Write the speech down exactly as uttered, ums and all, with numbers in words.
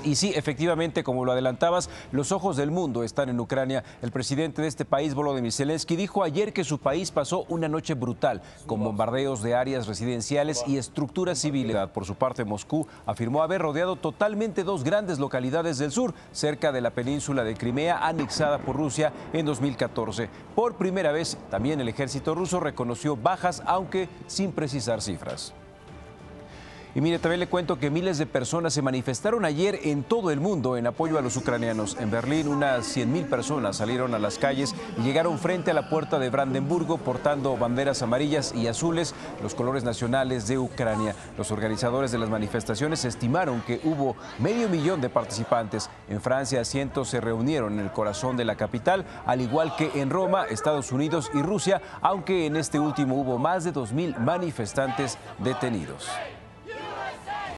Y sí, efectivamente, como lo adelantabas, los ojos del mundo están en Ucrania. El presidente de este país, Volodymyr Zelensky, dijo ayer que su país pasó una noche brutal con bombardeos de áreas residenciales y estructuras civiles. Por su parte, Moscú afirmó haber rodeado totalmente dos grandes localidades del sur, cerca de la península de Crimea, anexada por Rusia en dos mil catorce. Por primera vez, también el ejército ruso reconoció bajas, aunque sin precisar cifras. Y mire, también le cuento que miles de personas se manifestaron ayer en todo el mundo en apoyo a los ucranianos. En Berlín, unas cien mil personas salieron a las calles y llegaron frente a la puerta de Brandenburgo portando banderas amarillas y azules, los colores nacionales de Ucrania. Los organizadores de las manifestaciones estimaron que hubo medio millón de participantes. En Francia, cientos se reunieron en el corazón de la capital, al igual que en Roma, Estados Unidos y Rusia, aunque en este último hubo más de dos mil manifestantes detenidos.